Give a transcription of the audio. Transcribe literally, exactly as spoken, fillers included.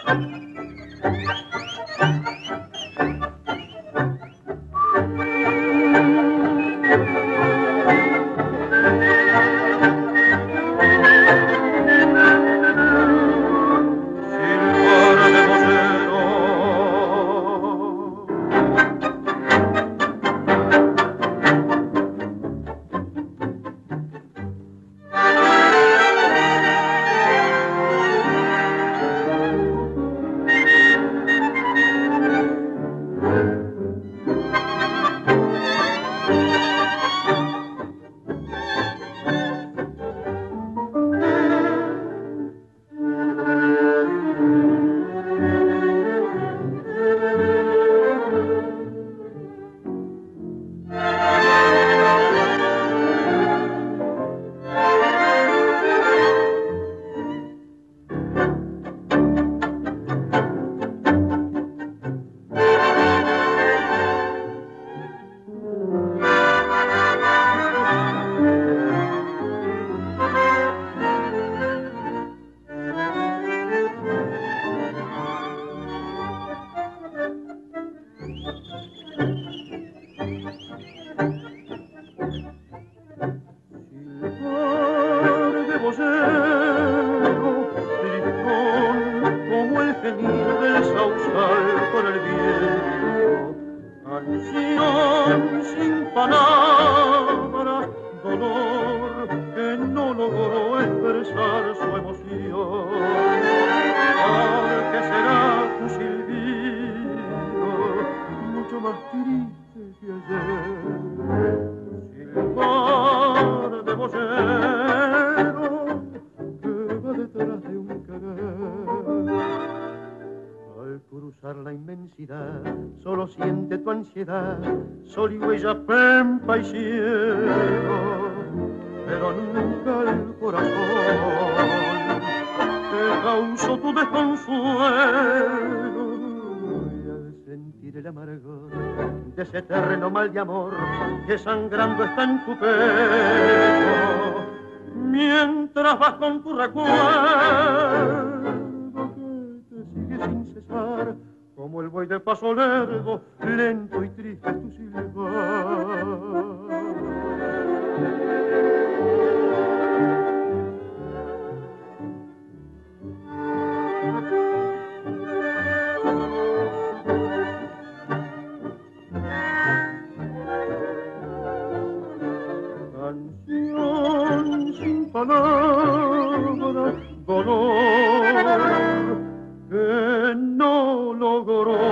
Sol y huella, pampa y cielo, pero nunca el corazón que causó tu desconsuelo. Y al sentir el amargor de ese terreno mal de amor que sangrando está en tu pecho, mientras vas con tu recuerdo que te sigue sin cesar, como el buey de paso lerdo, lento y triste es tu silbar. Canción sin palabras, dolor que no logró